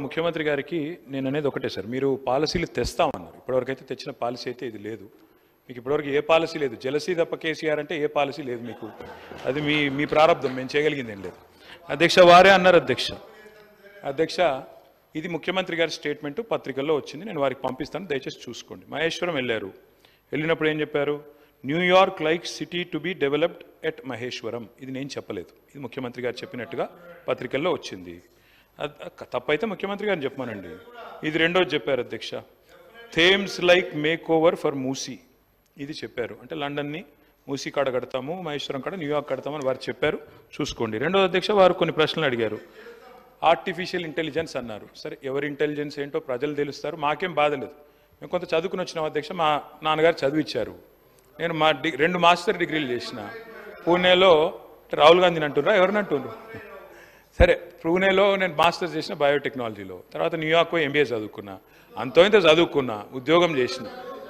ముఖ్యమంత్రి గారికి నేను అనేది ఒకటే సార్, మీరు పాలసీలు తెస్తామన్నారు. ఇప్పటివరకు అయితే తెచ్చిన పాలసీ అయితే ఇది లేదు. మీకు ఇప్పటివరకు ఏ పాలసీ లేదు. జలసీ తప్ప కేసీఆర్ అంటే ఏ పాలసీ లేదు మీకు. అది మీ ప్రారంభం, మేము చేయగలిగింది ఏం లేదు. అధ్యక్ష వారే అన్నారు. అధ్యక్ష ఇది ముఖ్యమంత్రి గారి స్టేట్మెంట్ పత్రికల్లో వచ్చింది, నేను వారికి పంపిస్తాను, దయచేసి చూసుకోండి. మహేశ్వరం వెళ్ళినప్పుడు ఏం చెప్పారు? New York like city to be developed at Maheshwaram. ఇది నేను చెప్పలేదు, ఇది ముఖ్యమంత్రి గారు చెప్పినట్టుగా పత్రికల్లో వచ్చింది. తప్పైతే ముఖ్యమంత్రి గారిని చెప్పమానండి. ఇది రెండోది చెప్పారు అధ్యక్ష, Thames like make over for Musi. ఇది చెప్పారు, అంటే లండన్ని మూసీ కాడ కడతాము, మహేశ్వరం కాడ న్యూయార్క్ కడతామని వారు చెప్పారు, చూసుకోండి. రెండోది అధ్యక్ష, వారు కొన్ని ప్రశ్నలు అడిగారు. ఆర్టిఫిషియల్ ఇంటెలిజెన్స్ అన్నారు. సరే, ఎవరి ఇంటెలిజెన్స్ ఏంటో ప్రజలు తెలుస్తారు, మాకేం బాధ లేదు. మేము కొంత చదువుకుని వచ్చినాం అధ్యక్ష, మా నాన్నగారు చదివిచ్చారు. నేను 2 మాస్టర్ డిగ్రీలు చేసిన. పూణేలో రాహుల్ గాంధీని అంటున్నారా, ఎవరిని అంటున్నారు? సరే, పూణేలో నేను మాస్టర్స్ చేసిన బయోటెక్నాలజీలో. తర్వాత న్యూయార్క్ ఎంబీఏ చదువుకున్నా, అంతో ఇంత చదువుకున్నా, ఉద్యోగం చేసిన.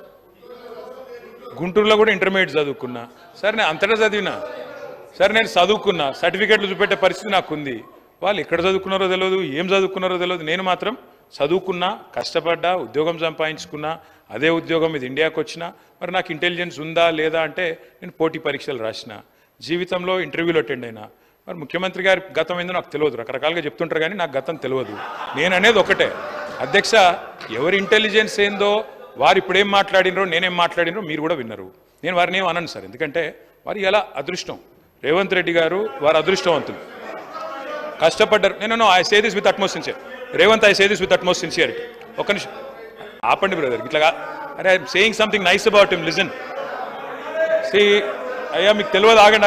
గుంటూరులో కూడా ఇంటర్మీడియట్ చదువుకున్నా. సరే, నేను అంతటా చదివినా. సరే, నేను చదువుకున్నా, సర్టిఫికెట్లు చూపెట్టే పరిస్థితి నాకు ఉంది. వాళ్ళు ఎక్కడ చదువుకున్నారో తెలియదు, ఏం చదువుకున్నారో తెలియదు. నేను మాత్రం చదువుకున్నా, కష్టపడ్డా, ఉద్యోగం సంపాదించుకున్నా. అదే ఉద్యోగం ఇది ఇండియాకి వచ్చినా. మరి నాకు ఇంటెలిజెన్స్ ఉందా లేదా అంటే నేను పోటీ పరీక్షలు రాసిన, జీవితంలో ఇంటర్వ్యూలు అటెండ్ అయినా. మరి ముఖ్యమంత్రి గారి గతం ఏందో నాకు తెలియదు, రకరకాలుగా చెప్తుంటారు కానీ నాకు గతం తెలియదు. నేను అనేది ఒకటే అధ్యక్ష, ఎవరి ఇంటెలిజెన్స్ ఏందో, వారు ఇప్పుడు ఏం మాట్లాడినరో, నేనేం మాట్లాడినరో మీరు కూడా విన్నారు. నేను వారిని ఏం అనను సార్, ఎందుకంటే వారు ఎలా అదృష్టం. రేవంత్ రెడ్డి గారు వారు అదృష్టవంతులు, కష్టపడ్డారు. నేను I say this with utmost sincere. Revanth, I say this with utmost sincerity. ఒక్క నిమిషం ఆపండి బ్రదర్, ఇట్లాగా. అరే, I'm saying something nice about him, listen. సి అయ్యా, మీకు తెలియదు, ఆగండి.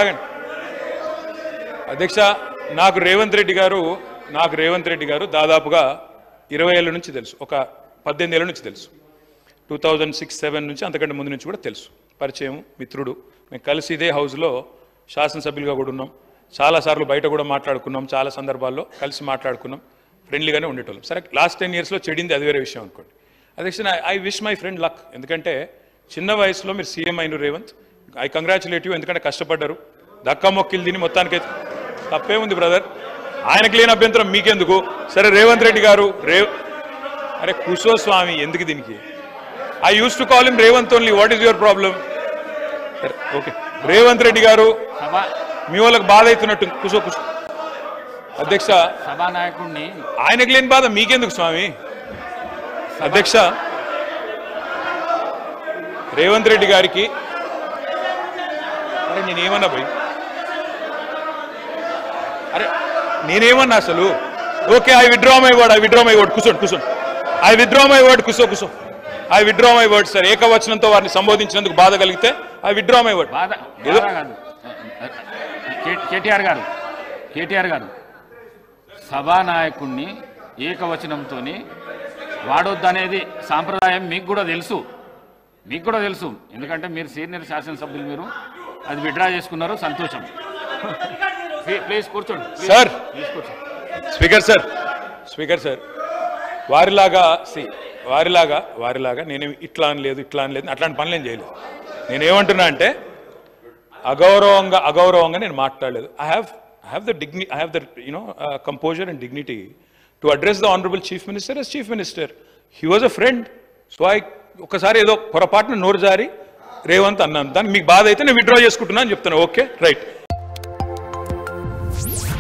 అధ్యక్ష, నాకు రేవంత్ రెడ్డి గారు దాదాపుగా 20 ఏళ్ళ నుంచి తెలుసు, ఒక 18 ఏళ్ళ నుంచి తెలుసు. 2006-07 నుంచి, అంతకంటే ముందు నుంచి కూడా తెలుసు. పరిచయం, మిత్రుడు. మేము కలిసి ఇదే హౌస్లో శాసనసభ్యులుగా కూడా ఉన్నాం. చాలాసార్లు బయట కూడా మాట్లాడుకున్నాం, చాలా సందర్భాల్లో కలిసి మాట్లాడుకున్నాం, ఫ్రెండ్లీగానే ఉండేటోళ్ళం. సరే, లాస్ట్ 10 yearsలో చెడింది, అది వేరే విషయం అనుకోండి. అధ్యక్ష, I wish my friend luck. ఎందుకంటే చిన్న వయసులో మీరు సీఎం అయిన రేవంత్, ఐ కంగ్రాచులేట్ యూ. ఎందుకంటే కష్టపడ్డారు, దక్కా మొక్కిలు తిని మొత్తానికైతే తప్పే ఉంది బ్రదర్. ఆయనకు లేని అభ్యంతరం మీకెందుకు? సరే, రేవంత్ రెడ్డి గారు అరే కుసో స్వామి, ఎందుకు దీనికి? I use to call him Revanth only. What is your problem? సరే, ఓకే. రేవంత్ రెడ్డి గారు, మీ వాళ్ళకి బాధ అవుతున్నట్టు, కుసో. అధ్యక్ష, సభానాయకుడిని ఆయనకు లేని బాధ మీకెందుకు స్వామి? అధ్యక్ష, రేవంత్ రెడ్డి గారికి అరే నేనేమన్నా పోయి అరే నేనేమన్నా అసలు? Okay, I withdraw my word. కూర్చోండి. I withdraw my word. కూర్చో. I withdraw my word sir. ఏకవచనంతో వారిని సంబోధించినందుకు బాధ కలిగితే I withdraw my word. KTR garu సభానాయకుడిని ఏకవచనంతో వాడొద్దనేది సాంప్రదాయం మీకు కూడా తెలుసు. ఎందుకంటే మీరు సీనియర్ శాసనసభ్యులు, మీరు అది విత్డ్రా చేసుకున్నారు, సంతోషం. ప్లీజ్ కూర్చోండి సార్. స్పీకర్ సార్, వారిలాగా నేనేమి ఇట్లా అనలేదు అట్లాంటి పనులు ఏం చేయలేదు. నేనేమంటున్నా అంటే అగౌరవంగా నేను మాట్లాడలేదు. I have the composure and dignity to address the honorable chief minister as chief minister. He was a friend. So ఒకసారి ఏదో పొరపాటున నోరు జారి రేవంత్ అన్నాను, దాన్ని మీకు బాధ అయితే నేను విత్డ్రా చేసుకుంటున్నా అని చెప్తాను. Okay, right.